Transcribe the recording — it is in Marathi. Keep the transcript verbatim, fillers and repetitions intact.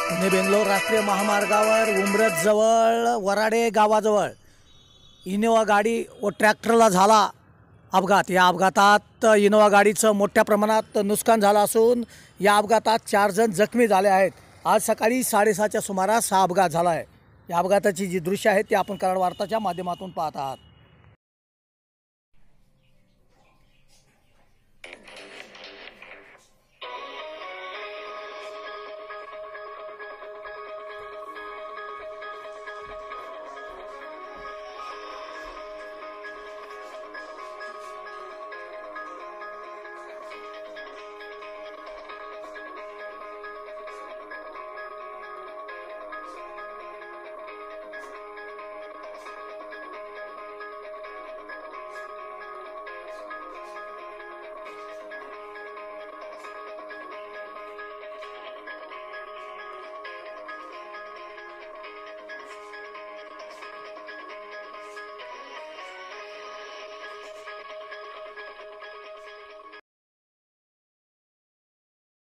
पुणे बेंगलोर राष्ट्रीय महामार्गावर उंब्रजजवळ वराडे गावाजवळ इनोवा गाडी व ट्रॅक्टरला झाला अपघात। या अपघातात इनोवा गाडीचं मोठ्या प्रमाणात नुकसान झालं असून या अपघातात चार जण जखमी झाले आहेत। आज सकाळी साडेसहाच्या सुमारास हा अपघात झाला आहे। या अपघाताची जी दृश्य आहेत ती आपण कराड वार्ताच्या माध्यमातून पाहत आहात।